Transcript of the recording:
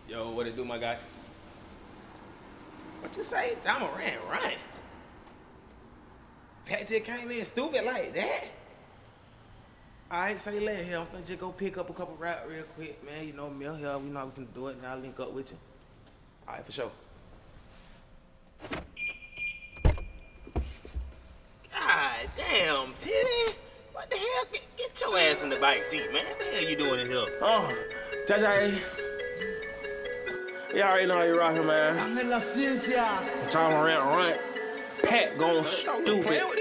Yo, what it do, my guy? What you say? I'm Morant Runtz. Pat just came in stupid like that. Alright, say less here. I'm finna just go pick up a couple rap real quick, man. You know me here. We know we finna do it, and I'll link up with you. Alright, for sure. God damn, Timmy. What the hell? Get your ass in the back seat, man. What the hell you doing in here? Oh, Jaja. You already know how you rockin', man. I'm in la ciencia. John Morant Runtz. Pat going stupid.